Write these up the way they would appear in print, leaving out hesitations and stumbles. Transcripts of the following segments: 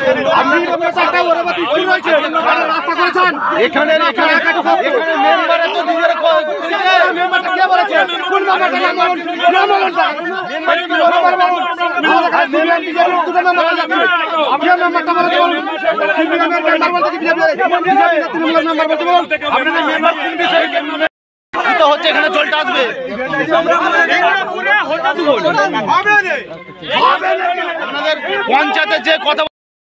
এখানে মেম্বারে তো নিজের মেম্বারটা কে বলেছে? কোন হচ্ছে এখানে জলটা আসবে আপনাদের পঞ্চায়েতের যে কথা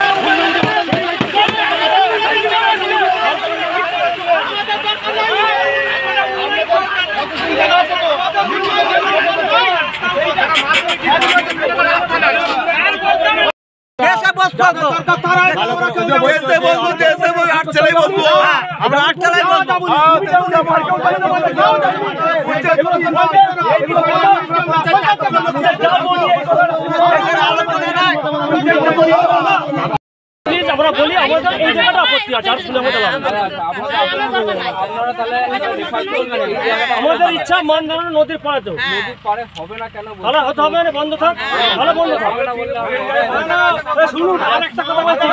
আমরা বলি আমাদের এই জায়গাটা আপত্তি আছে আর শুনে আমাদের ইচ্ছা মানধারণ নদীর পাড়েতেও নদীর পাড়ে হবে না কেন তাহলে হতে হবে না বন্ধ থাক তাহলে বন্ধ থাক শুনুন আরেকটা কথা বলছি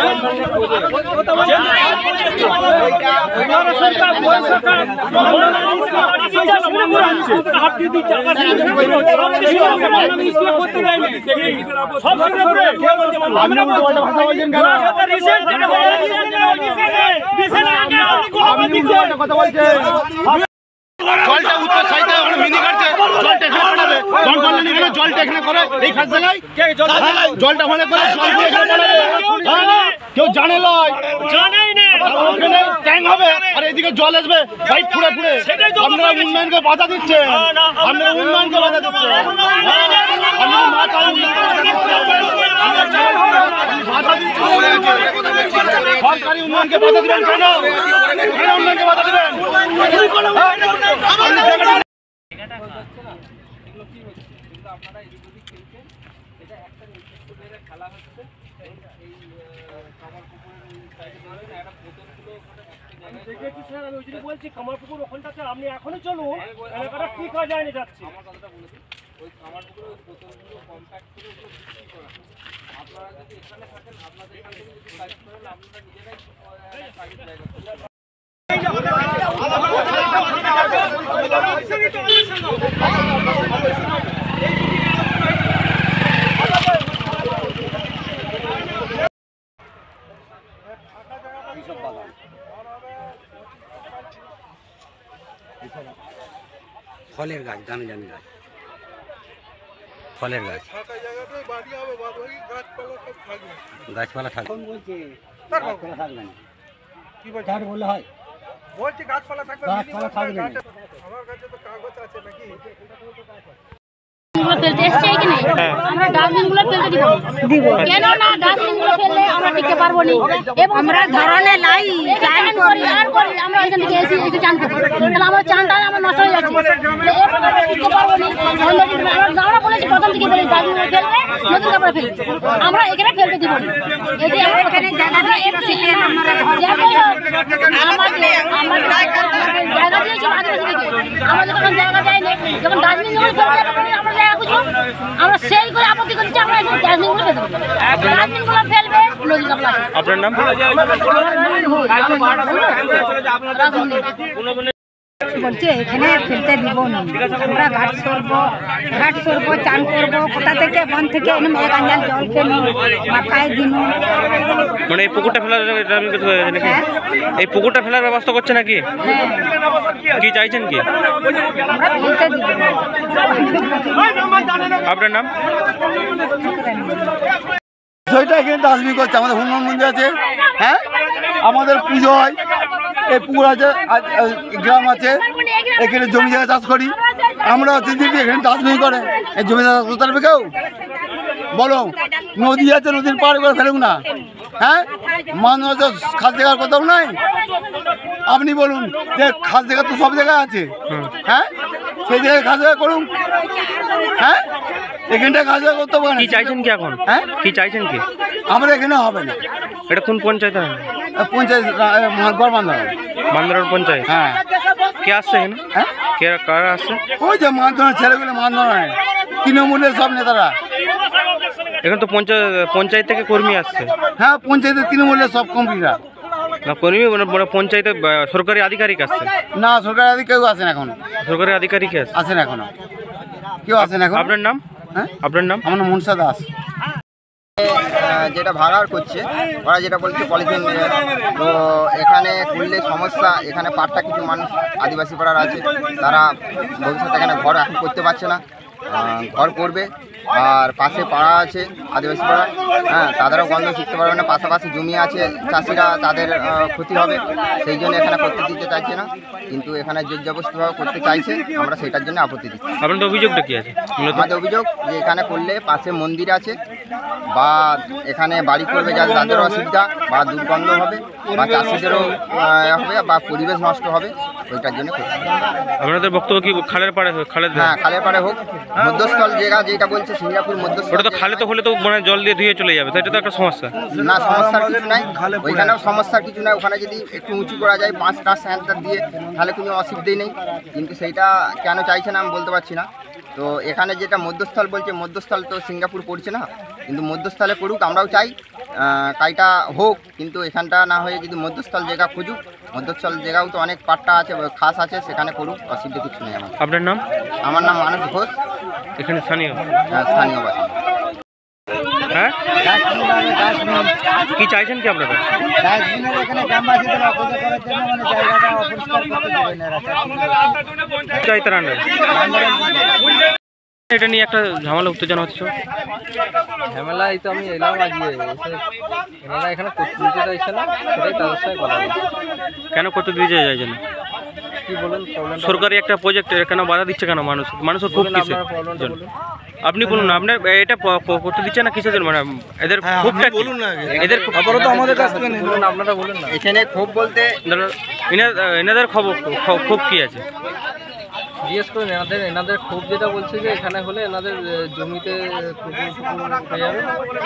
জলটা উত্তর সাইডে মিনি কাটছে জলটা এখানে পড়াবে জলটা এখানে করে এই খাস জায়গায় জলটা ওখানে করে কেউ জানে লয় ওখানে ট্যাঙ্ক হবে আর এদিকে জল আসবে পাইপ ফুড়ে ফুড়ে আপনারা উন্নয়নকে বাধা দিচ্ছে আপনারা উন্নয়নকে বাধা দিচ্ছে সরকারি উন্নয়নকে বাধা দিবেন কেন উন্নয়নকে বাধা দিবেন বলছি কামারপুকুর ওখানটাতে আপনি এখনই চলুন এলাকাটা ঠিক হয়ে যায়নি যাচ্ছি আপনারা যদি এখানে থাকেন আপনাদের এখান থেকে যদি কাজ করেন আপনারা নিজেরাই ফলের গাছ দামি দামি গাছ ফলের গাছ গাছপালা থাকবে বললে হয় বলছি গাছপালা থাকবে আমার কাছে তো কাগজ আছে নাকি ফেলতে এসছে এখানে আমরা ডাস্টবিন গুলো ফেলতে দিব কেন না ডাস্টবিন গুলো ফেললে আমরা টিকতে পারবো না এবং আমরা ধরনে লাই চান করি আমরা এখান থেকে এসে চান করি তাহলে আমার চানটা আমার নষ্ট হয়ে যাচ্ছে টিকতে পারবো না আমরা বলেছি প্রথম থেকে বলি ডাস্টবিন গুলো ফেললে নতুন কাপড়ে ফেলতে আমরা এখানে ফেলতে দিব এতে আমরা এখানে জায়গাটা এসে আমরা আমাদের জায়গা দিয়েছি আমাদের তখন জায়গা দেয় না যখন ডাস্টবিন গুলো ফেলতে আমরা আমরা সেই করে আপত্তি করছি আমরা ডাস্টবিনগুলো ফেলবে আপনার নাম বলছি এখানে ফেলতে দিব না আমরা ঘাট সরবো চান করবো কোথা থেকে বন থেকে এক আঞ্জাল জল খেলো মাথায় দিন মানে এই পুকুরটা ফেলার এই পুকুরটা ফেলার ব্যবস্থা করছে নাকি কি চাইছেন কি আমরা ফেলতে দিব আপনার নাম বিষয়টা এখানে ডাস্টবিন করছে আমাদের হনুমান মন্দির আছে হ্যাঁ আমাদের পুজো হয় এই পুকুর আছে গ্রাম আছে এখানে জমি জায়গা চাষ করি আমরা এখানে ডাস্টবিন করে এই জমি জায়গা করতে পারবে কেউ বলো নদী আছে নদীর পার করে ফেলুক না হ্যাঁ মানুষ খাস জায়গার কোথাও নাই আপনি বলুন যে খাস জায়গা তো সব জায়গায় আছে হ্যাঁ সেই জায়গায় খাস জায়গা করুন হ্যাঁ এখানটা খাস জায়গা করতে পারেন কি চাইছেন কি এখন হ্যাঁ কি চাইছেন কি আমরা এখানে হবে না এটা কোন পঞ্চায়েত পঞ্চায়েত বান্দর পঞ্চায়েত হ্যাঁ কে আসছে এখানে হ্যাঁ কে কারা আসছে ওই যে মানধনের ছেলেগুলো মানধনের তৃণমূলের সব নেতারা এখন তো পঞ্চায়েত থেকে কর্মী আসছে হ্যাঁ, পঞ্চায়েতের তৃণমূলের সব কর্মীরা। না, কর্মী মানে পঞ্চায়েতে সরকারি আধিকারিক আসছে? না, সরকারি আধিকারিক কেউ আসেন এখনো। সরকারি আধিকারিক আসেন এখনো, কেউ আসেন এখন। আপনার নাম? হ্যাঁ, আপনার নাম? আমার নাম মনসা দাস। যেটা ভাগাড় করছে ওরা যেটা বলছে পলিথিন, তো এখানে করলে সমস্যা। এখানে পাড়টা কিছু মানুষ আদিবাসী পাড়ার আছে, তারা ভবিষ্যতে এখানে ঘর এখন করতে পারছে না, ঘর করবে। আর পাশে পাড়া আছে আদিবাসী পাড়া, হ্যাঁ, তাদেরও গন্ধ শিখতে পারবে না। পাশাপাশি জমি আছে চাষিরা, তাদের ক্ষতি হবে, সেই জন্য এখানে করতে দিতে চাইছে না। কিন্তু এখানে জোরজবরদস্তিভাবে করতে চাইছে, আমরা সেটার জন্য আপত্তি দিচ্ছি। আপনাদের অভিযোগটা কি আছে? আমাদের অভিযোগ যে এখানে করলে পাশে মন্দির আছে বা এখানে বাড়ি করবে, যাতে তাদের অসুবিধা বা দুর্গন্ধ হবে বা চাষিদেরও হবে বা পরিবেশ নষ্ট হবে, ওইটার জন্য করতে হবে। আপনাদের বক্তব্য কি খালের পাড়ে? হ্যাঁ, খালের পাড়ে হোক, মধ্যস্থল জায়গা যেটা বলছে সিঙ্গাপুর মধ্যস্থল। ওটা তো খালে তো হলে তো মানে জল দিয়ে ধুয়ে চলে যাবে, তো এটা তো একটা সমস্যা। না, সমস্যার কিছু নাই, ওইখানেও সমস্যার কিছু নাই। ওখানে যদি একটু উঁচু করা যায় 5টা স্যান্টার দিয়ে, তাহলে কোনো অসুবিধাই নেই। কিন্তু সেইটা কেন চাইছে না আমি বলতে পারছি না। তো এখানে যেটা মধ্যস্থল বলছে, মধ্যস্থল তো সিঙ্গাপুর পড়ছে না, কিন্তু মধ্যস্থলে করুক, আমরাও চাই কাইটা হোক। কিন্তু এখানটা না হয়ে যদি মধ্যস্থল জায়গা খুঁজুক, মধ্যস্থল জায়গাও তো অনেক পাট্টা আছে, খাস আছে, সেখানে করুক, অসুবিধা কিছু নেই আমার। আপনার নাম? আমার নাম মানস ঘোষ, এখানে স্থানীয়? স্থানীয় বাসিন্দা। হ্যাঁ, কি চাইছেন কি আপনারা? চাইতার আন্ডার এটা নিয়ে একটা ঝামেলা উত্তেজনা হচ্ছে। ঝামেলা এই তো আমি এলাম আজকে, এনারা এখানে করতে দিতে চাইছে না, সেটাই তাদের সাথে কথা বলছি। কেন করতে দিতে চাইছে না? কি বলুন প্রবলেম? সরকারি একটা প্রজেক্ট কেন বাধা দিচ্ছে কেন? মানুষের খুব কিসের জন্য? আপনি বলুন না, আপনার এটা করতে দিচ্ছে না কিসের জন্য? মানে এদের খুবটা বলুন না, এদের আপাতত আমাদের কাছ থেকে বলুন, আপনারা বলুন না। এখানে ক্ষোভ বলতে এনাদের খুব কি আছে জিজ্ঞেস করুন এনাদের ক্ষোভ, যেটা বলছে যে এখানে হলে এনাদের জমিতে পুকুর হয়ে যাবে।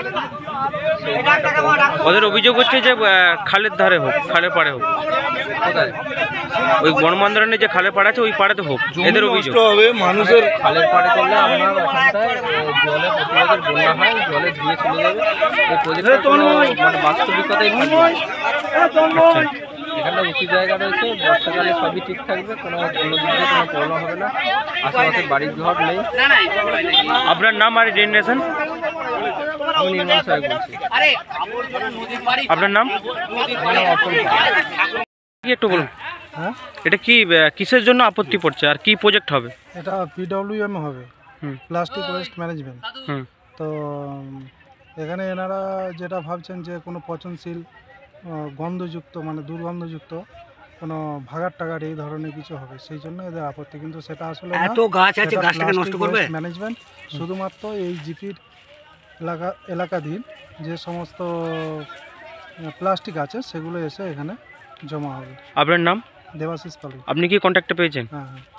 ওদের অভিযোগ হচ্ছে যে খালের ধারে হোক, খালের পাড়ে হোক। কোথায়? ওই বনমান্দারণে যে খালের পাড় আছে ওই পাড়াতে হোক, এদের অভিযোগ। মানুষের খালের পাড়ে করলে আপনার ওখানটায় জলে প্রতিবাদের বন্যা হয়, জলে ধুয়ে চলে যাবে। এই প্রজেক্টটা মানে বাস্তবিকতাই থাকবে। আচ্ছা, এখানটা উঁচু জায়গা রয়েছে, বর্ষাকালে সবই ঠিক থাকবে, কোনো দিক দিয়ে কোনো প্রবলেম হবে না। আশেপাশে বাড়ির ঘর নেই। আপনার নাম আর ডেস্টিনেশন? আমি নির্মাণ সাহেব বলছি। আপনার নাম? কি একটু বলুন। হ্যাঁ, এটা কি কিসের জন্য আপত্তি পড়ছে আর কি প্রজেক্ট হবে? এটা PWM হবে, প্লাস্টিক ওয়েস্ট ম্যানেজমেন্ট। তো এখানে এনারা যেটা ভাবছেন যে কোনো পচনশীল গন্ধযুক্ত মানে দুর্গন্ধযুক্ত কোনো ভাগাড় টাগাড় এই ধরনের কিছু হবে, সেই জন্য এদের আপত্তি। কিন্তু সেটা আসলে এত গাছ আছে, গাছটাকে নষ্ট করবে ম্যানেজমেন্ট শুধুমাত্র এই জিপির এলাকাধীন যে সমস্ত প্লাস্টিক আছে সেগুলো এসে এখানে জমা হবে। আপনার নাম? দেবাশিস পাল। আপনি কি কন্ট্যাক্টে পেয়েছেন? হ্যাঁ।